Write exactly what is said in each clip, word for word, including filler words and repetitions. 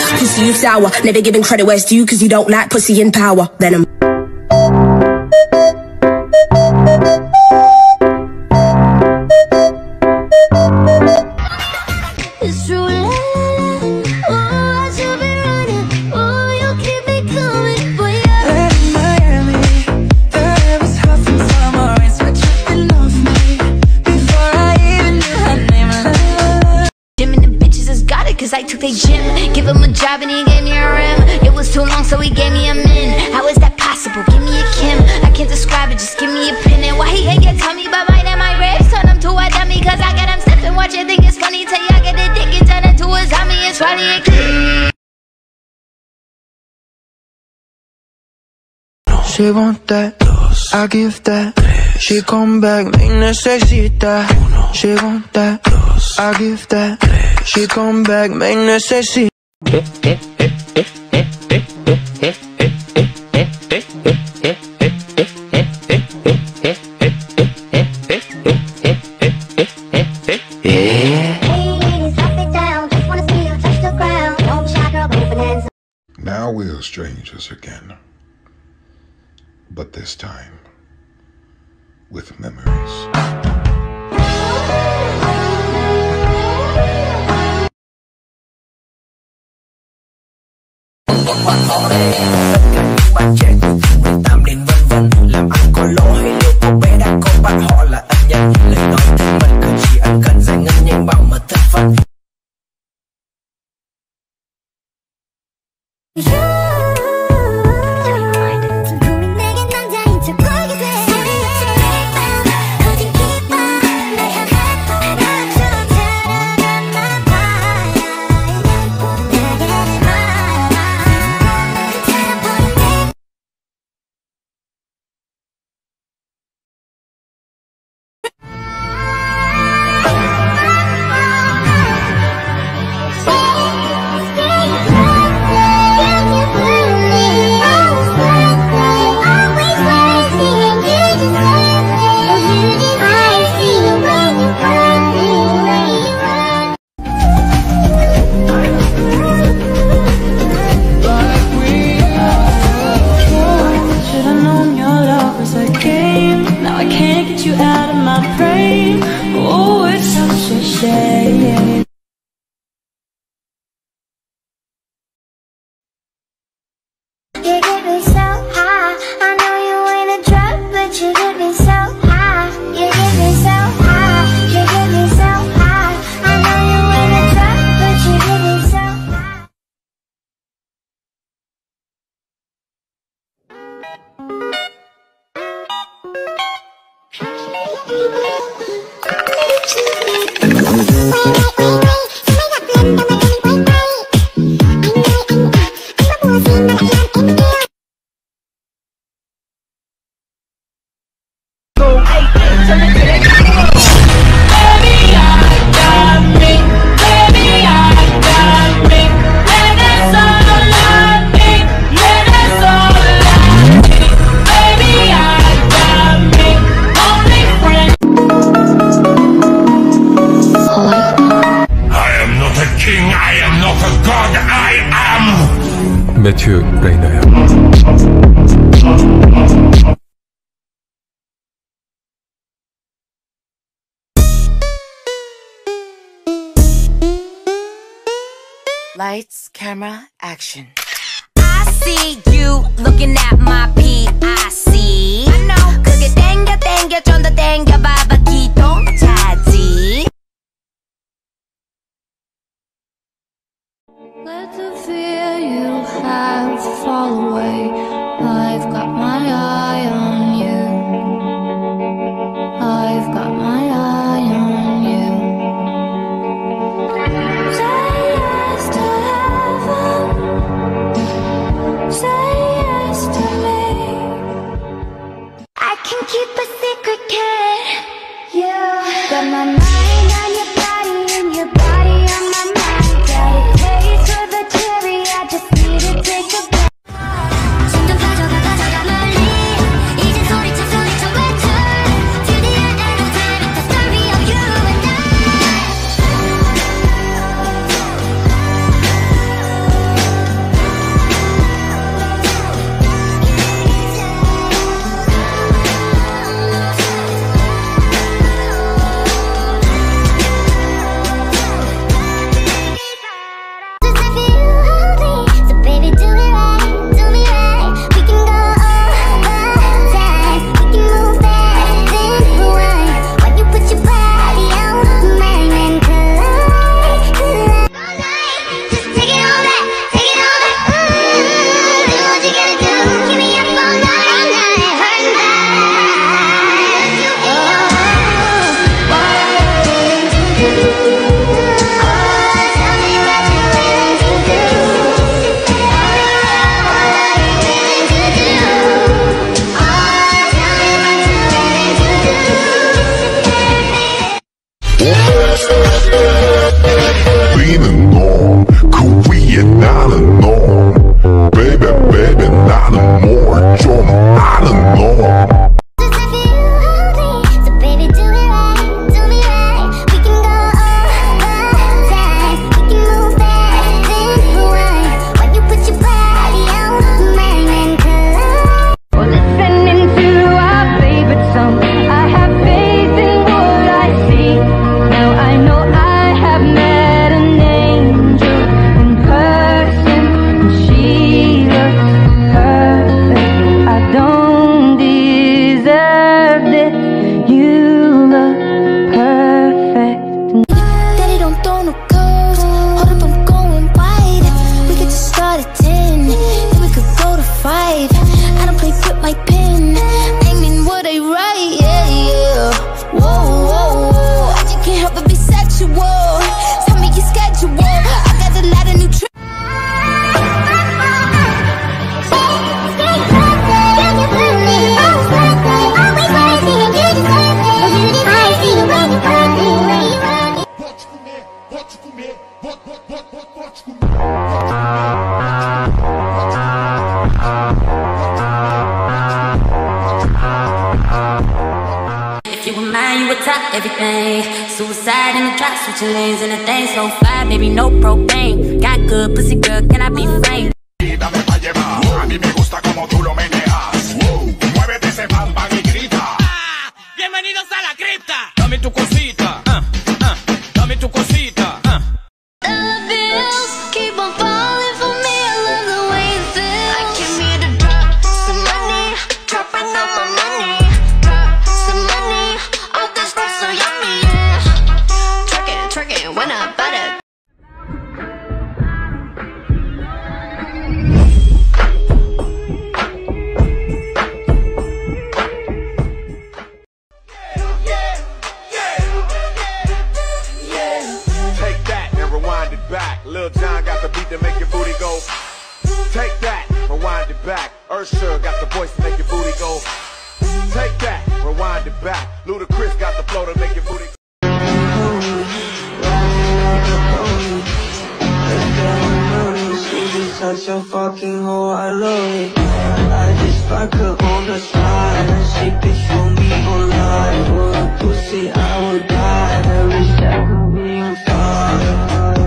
pussy you sour. Never giving credit where it's due, cause you don't like pussy in power. Venom. It's true, la, la, la. Oh, I should be running. Oh, you keep me coming, boy, yeah. In Miami, the air was hot from summer rain, sweat dripping off me before I even knew her name. La, la, la. Jim and the bitches has got it, cause I took their gym. Give him a job and he gave me a rim. It was too long, so he gave me a min. How is that possible? Give me a Kim. I can't describe it, just give me a pin. And why he hate your tummy, but mine and my ribs turn him to a dummy, cause I got him sniffing. Watch you think it's funny till you get it dick and turn into a zombie. It's funny and clean. She want that, I give that. She come back, me necesita. She want that, I give that. She come back, me necesita. Now we're strangers again, but this time with memories. Bạn trẻ từ mười tám đến vân vân, làm ăn có lỗ hay liệu cô bé đã có bạn họ là ân nhân. Lời nói thân mật cử chỉ ân cần giải ngân nhanh bảo mật thân phận. 매튜 레이너야. Lights, camera, action. I see you looking at my P I C. I know. 그게 땡겨 땡겨 좀 더 땡겨 봐봐 기동차지. Let the fear you have fall away. I've got my eye on you. I've got my eye on you. Say yes to heaven. Say yes to me. I can keep a secret, kid. You got my mind on your body and your body on my mind. Got a taste for the cherry, I just need to take a bite. 숨 좀 가져가 가져가 멀리. everything. Suicide in the drop, switching lanes in the thing. So fly, baby, no propane. Got good pussy, girl, can I be framed? Dame pa' llevar, a mí me gusta como tú lo meneas. Muévete ese pam pam y grita. Ah, bienvenidos a la cripta. Dame tu cosita, uh, uh, dame tu cosita. Uh. The bills keep on falling for me. I love the way it feels. I came here to drop some money, dropping all my money. Drop some money, all this stuff so yummy, yeah. Twerking, twerking, when I butt it. Lil Jon got the beat to make your booty go. Take that, rewind it back. Usher got the voice to make your booty go. Take that, rewind it back. Ludacris got the flow to make your booty go. Such a fucking hoe, I love it. I just fuck her on the side. She bitch for me online. For a pussy, I would die. Every second being fire.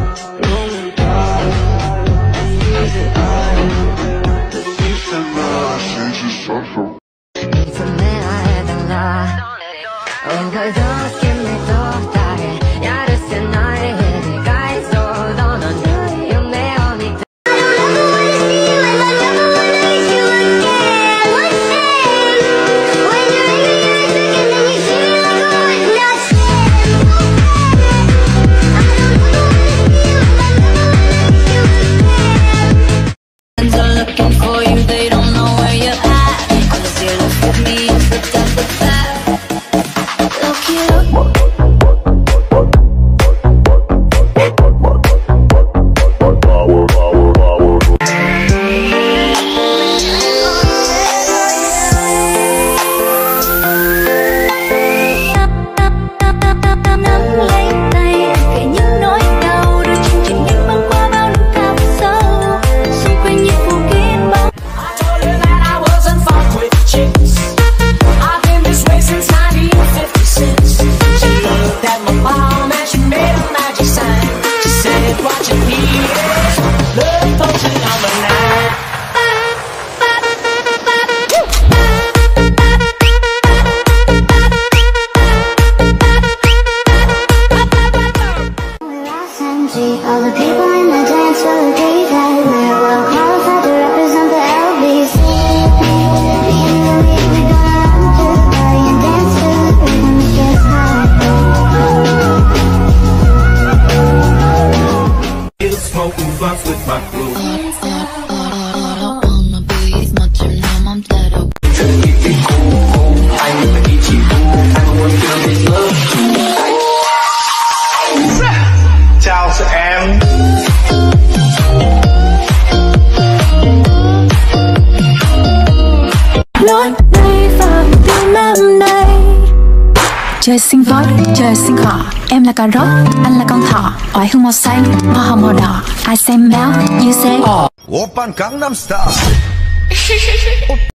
All the people in the dance will agree that we're well qualified to represent the L B C. Me and Louis, we gonna run to the party and dance to the rhythm, get high. You smoking blunts with my crew. Chào tụi em. Lối đây và tim em đây. Trời sinh voi, trời sinh cỏ. Em là cà rốt, anh là con thỏ. Oải hương màu xanh, hoa hồng màu đỏ. I say mouth, you say Oppan Gangnam Style.